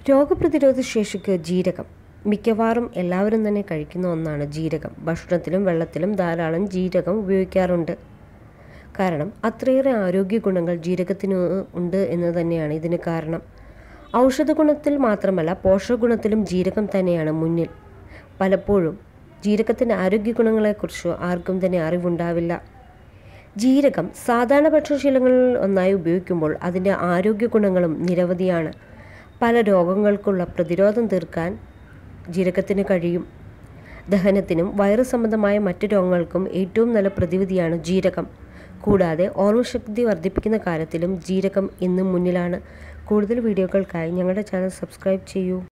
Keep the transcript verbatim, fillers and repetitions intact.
രോഗപ്രതിരോധ ശേഷിക്ക് ജീരകം. മിക്കവാറും എല്ലാവരും തന്നെ കഴിക്കുന്ന ഒന്നാണ് ജീരകം. ഭക്ഷണത്തിലും വെള്ളത്തിലും ധാരാളം ജീരകം ഉപയോഗിക്കാറുണ്ട്. കാരണം അത്രയേറെ ആരോഗ്യ ഗുണങ്ങൾ ജീരകത്തിന് ഉണ്ട് എന്ന് തന്നെയാണ് ഇതിന് കാരണം. ഔഷധ ഗുണത്തിൽ മാത്രമല്ല പോഷകഗുണത്തിലും ജീരകം തന്നെയാണ് മുന്നിൽ. പലപ്പോഴും ജീരകത്തിൻ്റെ ആരോഗ്യ ഗുണങ്ങളെക്കുറിച്ച് ആർക്കും തന്നെ അറിവുണ്ടാവില്ല. ജീരകം സാധാരണ ഭക്ഷണശീലങ്ങളിൽ ഒന്നായി ഉപയോഗിക്കുമ്പോൾ അതിൻ്റെ ആരോഗ്യ ഗുണങ്ങളും നിരവധിയാണ്. പല രോഗങ്ങൾക്കുള്ള പ്രതിരോധം തീർക്കാൻ ജീരകത്തിന് കഴിയും. ദഹനത്തിനും വയറു സംബന്ധമായ മറ്റു രോഗങ്ങൾക്കും ഏറ്റവും നല്ല പ്രതിവിധിയാണ് ജീരകം. കൂടാതെ ഓർമ്മശക്തി വർദ്ധിപ്പിക്കുന്ന കാര്യത്തിലും ജീരകം ഇന്നും മുന്നിലാണ്. കൂടുതൽ വീഡിയോകൾക്കായി ഞങ്ങളുടെ ചാനൽ സബ്സ്ക്രൈബ് ചെയ്യൂ.